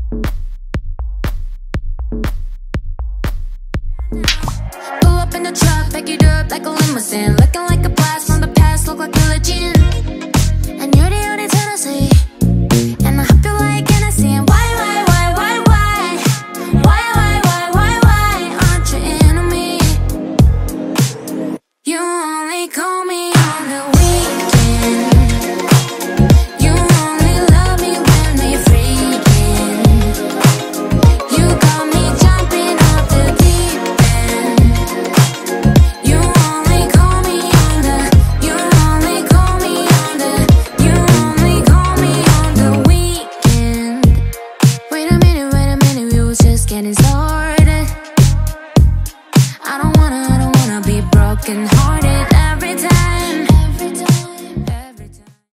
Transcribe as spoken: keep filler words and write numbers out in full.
Pull up in the truck, back it up like a limousine. Looking like a blast from the past, look like a legend.